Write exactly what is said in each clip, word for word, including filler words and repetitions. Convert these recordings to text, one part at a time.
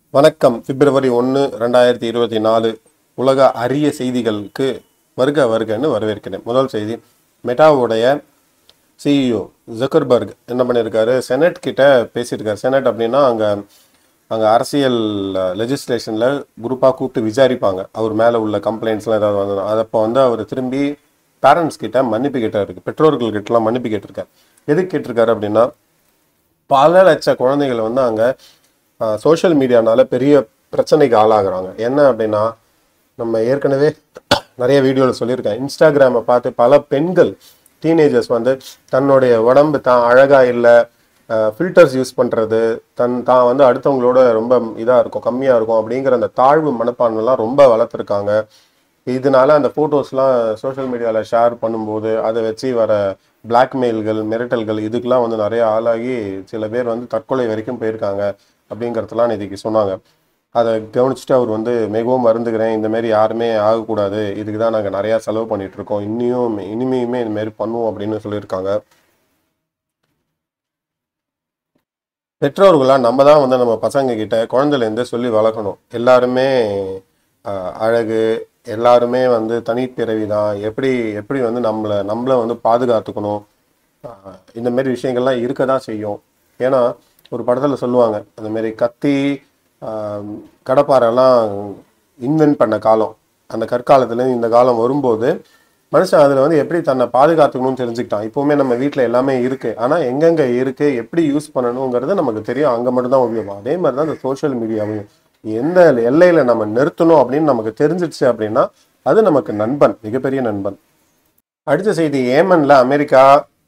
வணக்கம். பிப்ரவரி ஒன்று ரெண்டாயிரத்தி இருபத்தி நாலு உலக அரிய செய்திகளுக்கு வருக வருகன்னு வரவேற்கிறேன். முதல் செய்தி, மெட்டாவுடைய சிஇஓ ஜக்கர்பர்க் என்ன பண்ணியிருக்காரு, செனட் கிட்ட பேசியிருக்காரு. செனட் அப்படின்னா அங்கே அங்கே அரசியல் லெஜிஸ்லேஷனில் குரூப்பாக கூப்பிட்டு விசாரிப்பாங்க. அவர் மேலே உள்ள கம்ப்ளைண்ட்ஸ்லாம் ஏதாவது வந்து அதப்போ வந்து அவர் திரும்பி பேரண்ட்ஸ் கிட்ட மன்னிப்பு கேட்டாருக்கு, பெற்றோர்கள் கிட்டலாம் மன்னிப்பு கேட்டிருக்காரு. எதுக்கு கேட்டிருக்காரு அப்படின்னா, பல லட்ச குழந்தைகள் வந்து அங்கே சோஷியல் மீடியானால பெரிய பிரச்சனைக்கு ஆளாகிறாங்க. என்ன அப்படின்னா, நம்ம ஏற்கனவே நிறைய வீடியோவில் சொல்லியிருக்கேன், இன்ஸ்டாகிராமை பார்த்து பல பெண்கள் டீனேஜர்ஸ் வந்து தன்னுடைய உடம்பு தான் அழகாக இல்லை, ஃபில்டர்ஸ் யூஸ் பண்ணுறது, தன் தான் வந்து அடுத்தவங்களோட ரொம்ப இதாக இருக்கும், கம்மியாக இருக்கும் அப்படிங்கிற அந்த தாழ்வு மனப்பான்மைலாம் ரொம்ப வளர்த்துருக்காங்க. இதனால அந்த ஃபோட்டோஸ்லாம் சோஷியல் மீடியாவில் ஷேர் பண்ணும்போது அதை வச்சு வர பிளாக்மெயில்கள், மிரட்டல்கள் இதுக்கெலாம் வந்து நிறைய ஆளாகி சில பேர் வந்து தற்கொலை வரைக்கும் போயிருக்காங்க அப்படிங்கிறதுலாம் இன்றைக்கி சொன்னாங்க. அதை கவனிச்சுட்டு அவர் வந்து மிகவும் வருந்துகிறேன், இந்தமாரி யாருமே ஆகக்கூடாது, இதுக்கு தான் நாங்கள் நிறையா செலவு பண்ணிகிட்ருக்கோம், இன்னியும் இனிமையுமே இதுமாரி பண்ணுவோம் அப்படின்னு சொல்லியிருக்காங்க. பெற்றோர்களாக நம்ம தான் வந்து நம்ம பசங்க கிட்ட குழந்தைலேருந்தே சொல்லி வளர்க்கணும். எல்லாருமே அழகு, எல்லாருமே வந்து தனிப்பிறவி தான், எப்படி எப்படி வந்து நம்மளை நம்மளை வந்து பாதுகாத்துக்கணும், இந்தமாரி விஷயங்கள்லாம் இருக்க தான் செய்யும். ஏன்னா ஒரு படத்தில் சொல்லுவாங்க, அந்தமாரி கத்தி கடப்பாரெல்லாம் இன்வென்ட் பண்ண காலம், அந்த கற்காலத்துலேருந்து இந்த காலம் வரும்போது மனுஷன் அதில் வந்து எப்படி தன்னை பாதுகாத்துக்கணும்னு தெரிஞ்சுக்கிட்டான். இப்போவுமே நம்ம வீட்டில் எல்லாமே இருக்குது, ஆனால் எங்கெங்கே இருக்குது, எப்படி யூஸ் பண்ணணுங்கிறது நமக்கு தெரியும், அங்கே மட்டும்தான் உபயோகம். அதே மாதிரி தான் இந்த சோஷியல் மீடியாவையும் எந்த எல்லையில் நம்ம நிறுத்தணும் அப்படின்னு நமக்கு தெரிஞ்சிடுச்சு அப்படின்னா அது நமக்கு நண்பன், மிகப்பெரிய நண்பன். அடுத்த செய்தி, ஏமனில் அமெரிக்கா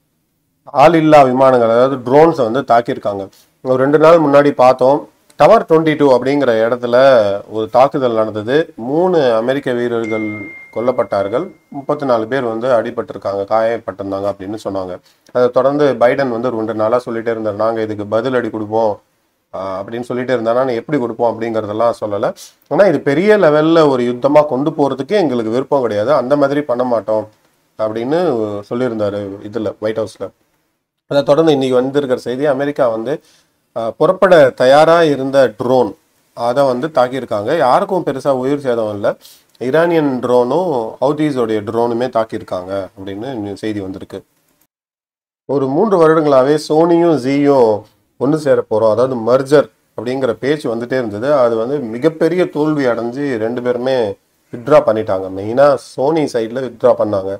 ஆள் இல்லா விமானங்கள், அதாவது ட்ரோன்ஸை வந்து தாக்கியிருக்காங்க. ஒரு ரெண்டு நாள் முன்னாடி பார்த்தோம், டவர் டுவெண்ட்டி டூ அப்படிங்கிற இடத்துல ஒரு தாக்குதல் நடந்தது. மூணு அமெரிக்க வீரர்கள் கொல்லப்பட்டார்கள், முப்பத்தி நாலு பேர் வந்து அடிபட்டிருக்காங்க, காயப்பட்டிருந்தாங்க அப்படின்னு சொன்னாங்க. அதை தொடர்ந்து பைடன் வந்து ரெண்டு நாளாக சொல்லிட்டே இருந்தார், நாங்கள் இதுக்கு பதில் அடி கொடுப்போம் அப்படின்னு சொல்லிட்டு இருந்தானா, எப்படி கொடுப்போம் அப்படிங்கிறதெல்லாம் சொல்லலை. ஆனால் இது பெரிய லெவலில் ஒரு யுத்தமாக கொண்டு போகிறதுக்கு எங்களுக்கு விருப்பம் கிடையாது, அந்த மாதிரி பண்ண மாட்டோம் அப்படின்னு சொல்லியிருந்தார் இதில் ஒயிட் ஹவுஸில். அதை தொடர்ந்து இன்றைக்கி வந்திருக்கிற செய்தி, அமெரிக்கா வந்து புறப்பட தயாராக இருந்த ட்ரோன் அதை வந்து தாக்கியிருக்காங்க. யாருக்கும் பெருசாக உயிர் சேதம் இல்லை, ஈரானியன் ட்ரோனும் ஹவுதீஸோடைய ட்ரோனுமே தாக்கியிருக்காங்க அப்படின்னு செய்தி வந்திருக்கு. ஒரு மூன்று வருடங்களாகவே சோனியும் ஜியும் ஒன்று சேர போகிறோம், அதாவது மர்ஜர் அப்படிங்கிற பேச்சு வந்துட்டே இருந்தது. அது வந்து மிகப்பெரிய தோல்வி அடைஞ்சு ரெண்டு பேருமே வித்ட்ரா பண்ணிட்டாங்க. மெயினாக சோனி சைடில் வித்ட்ரா பண்ணாங்க.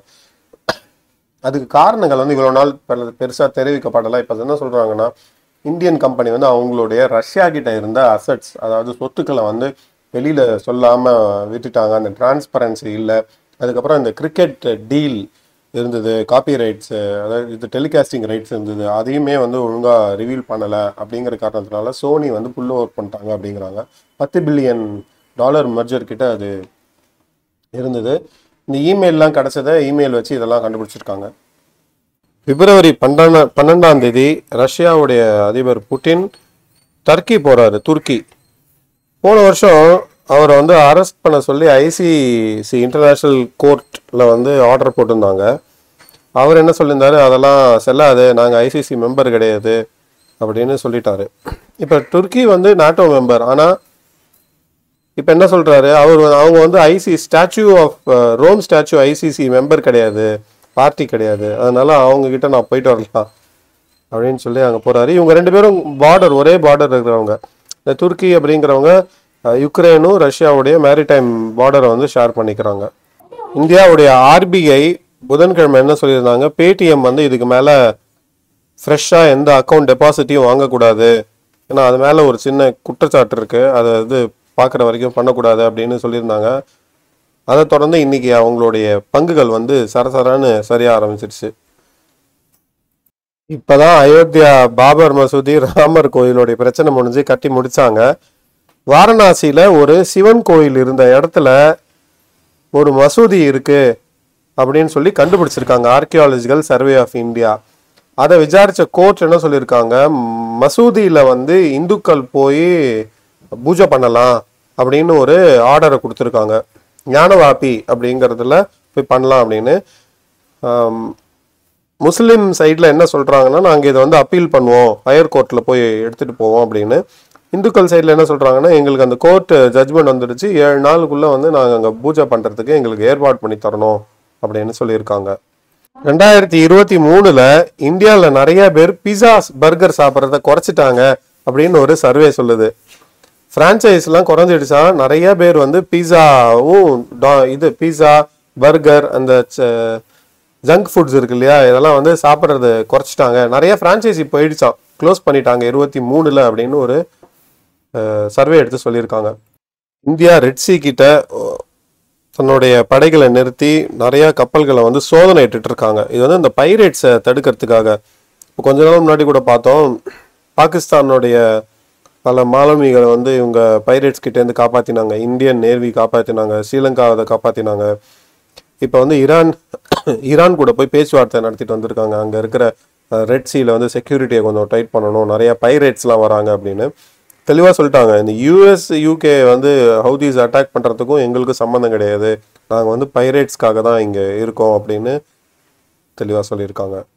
அதுக்கு காரணங்கள் வந்து இவ்வளோ நாள் பெருசாக தெரிவிக்கப்படலாம். இப்போ என்ன சொல்கிறாங்கன்னா, இந்தியன் கம்பெனி வந்து அவங்களுடைய ரஷ்யா கிட்ட இருந்த அசட்ஸ், அதாவது சொத்துக்களை வந்து வெளியில் சொல்லாமல் விட்டுட்டாங்க, அந்த டிரான்ஸ்பரன்சி இல்லை. அதுக்கப்புறம் இந்த கிரிக்கெட் டீல் இருந்தது, காப்பி ரைட்ஸு, அதாவது இது டெலிகாஸ்டிங் ரைட்ஸ் இருந்தது, அதையுமே வந்து ஒழுங்காக ரிவீல் பண்ணலை. அப்படிங்கிற காரணத்தினால சோனி வந்து புல் ஓவர் பண்ணிட்டாங்க அப்படிங்கிறாங்க. பத்து பில்லியன் டாலர் மர்ஜர் கிட்ட அது இருந்தது. இந்த இமெயிலெலாம் கிடச்சதை இமெயில் வச்சு இதெல்லாம் கண்டுபிடிச்சிருக்காங்க. பிப்ரவரி பன்னெண்டா பன்னெண்டாம் தேதி ரஷ்யாவுடைய அதிபர் புட்டின் டர்க்கி போகிறாரு, துருக்கி. போன வருஷம் அவரை வந்து அரெஸ்ட் பண்ண சொல்லி ஐசிசி இன்டர்நேஷ்னல் கோர்ட்டில் வந்து ஆர்டர் போட்டிருந்தாங்க. அவர் என்ன சொல்லியிருந்தாரு, அதெல்லாம் செல்லாது, நாங்கள் ஐசிசி மெம்பர் கிடையாது அப்படின்னு சொல்லிட்டாரு. இப்போ துருக்கி வந்து நாட்டோ மெம்பர், ஆனால் இப்போ என்ன சொல்கிறாரு, அவர் அவங்க வந்து IC statute of Rome statute ICC member கிடையாது, பார்ட்டி கிடையாது, அதனால அவங்கக்கிட்ட நான் போயிட்டு வரலாம் அப்படின்னு சொல்லி அங்கே போகிறாரு. இவங்க ரெண்டு பேரும் பார்டர், ஒரே பார்டர் இருக்கிறவங்க. இந்த துருக்கி அப்படிங்கிறவங்க யுக்ரைனும் ரஷ்யாவுடைய மேரிடைம் பார்டரை வந்து ஷேர் பண்ணிக்கிறாங்க. இந்தியாவுடைய ஆர்பிஐ புதன்கிழமை என்ன சொல்லியிருந்தாங்க, பேடிஎம் வந்து இதுக்கு மேலே ஃப்ரெஷ்ஷாக எந்த அக்கௌண்ட் டெபாசிட்டையும் வாங்கக்கூடாது, ஏன்னா அது மேலே ஒரு சின்ன குற்றச்சாட்டு இருக்குது, அதை இது பார்க்குற வரைக்கும் பண்ணக்கூடாது அப்படின்னு சொல்லியிருந்தாங்க. அதை தொடர்ந்து இன்றைக்கி அவங்களுடைய பங்குகள் வந்து சரசரான்னு சரிய ஆரம்பிச்சிருச்சு. இப்போ தான் அயோத்தியா பாபர் மசூதி ராமர் கோயிலுடைய பிரச்சனை முடிஞ்சு கட்டி முடித்தாங்க. வாரணாசியில் ஒரு சிவன் கோயில் இருந்த இடத்துல ஒரு மசூதி இருக்குது அப்படின்னு சொல்லி கண்டுபிடிச்சிருக்காங்க ஆர்கியாலஜிக்கல் சர்வே ஆஃப் இந்தியா. அதை விசாரித்த கோர்ட் என்ன சொல்லியிருக்காங்க, மசூதியில் வந்து இந்துக்கள் போய் பூஜை பண்ணலாம் அப்படின்னு ஒரு ஆர்டரை கொடுத்துருக்காங்க. ஞானவாபி அப்படிங்கிறதுல போய் பண்ணலாம் அப்படின்னு. முஸ்லீம் சைடில் என்ன சொல்கிறாங்கன்னா, நாங்கள் இதை வந்து அப்பீல் பண்ணுவோம், ஹையர் கோர்ட்டில் போய் எடுத்துகிட்டு போவோம் அப்படின்னு. இந்துக்கள் சைடில் என்ன சொல்கிறாங்கன்னா, எங்களுக்கு அந்த கோர்ட் ஜட்ஜ்மெண்ட் வந்துடுச்சு, ஏழு நாளுக்குள்ளே வந்து நாங்கள் அங்கே பூஜை பண்ணுறதுக்கு எங்களுக்கு ஏற்பாடு பண்ணி தரணும் அப்படின்னு சொல்லியிருக்காங்க. ரெண்டாயிரத்தி இருபத்தி மூணுல இந்தியாவில் நிறைய பேர் பிஸா பர்கர் சாப்பிட்றத குறைச்சிட்டாங்க அப்படின்னு ஒரு சர்வே சொல்லுது. ஃப்ரான்ச்சைஸ்லாம் குறைஞ்சிடுச்சா, நிறைய பேர் வந்து பீஸாவும் இது பீஸா பர்கர் அந்த ஜங்க் ஃபுட்ஸ் இருக்கு இல்லையா, இதெல்லாம் வந்து சாப்பிட்றது குறைச்சிட்டாங்க. நிறைய ஃப்ரான்ச்சைஸி போயிடுச்சான், க்ளோஸ் பண்ணிட்டாங்க இருபத்தி மூணுல அப்படின்னு ஒரு சர்வே எடுத்து சொல்லியிருக்காங்க. இந்தியா ரெட்சி கிட்ட தன்னுடைய படைகளை நிறுத்தி நிறைய கப்பல்களை வந்து சோதனை இட்டுட்டு இருக்காங்க. இது வந்து இந்த பைரேட்ஸை தடுக்கிறதுக்காக. இப்போ கொஞ்ச நாள் முன்னாடி கூட பார்த்தோம், பாகிஸ்தானுடைய பல மாலுமிகளை வந்து இவங்க பைரேட்ஸ் கிட்டேருந்து காப்பாற்றினாங்க, இந்தியன் நேவி காப்பாற்றினாங்க, ஸ்ரீலங்காவை அதை காப்பாற்றினாங்க. இப்போ வந்து ஈரான் ஈரான் கூட போய் பேச்சுவார்த்தை நடத்திட்டு வந்திருக்காங்க. அங்கே இருக்கிற ரெட் சீல வந்து செக்யூரிட்டியை கொஞ்சம் டைட் பண்ணணும், நிறைய பைரேட்ஸ்லாம் வராங்க அப்படின்னு தெளிவாக சொல்லிட்டாங்க. இந்த யூஎஸ் யூகே வந்து ஹவுதிஸ் அட்டாக் பண்ணுறதுக்கும் எங்களுக்கு சம்மந்தம் கிடையாது, நாங்கள் வந்து பைரேட்ஸ்க்காக தான் இங்கே இருக்கோம் அப்படின்னு தெளிவாக சொல்லியிருக்காங்க.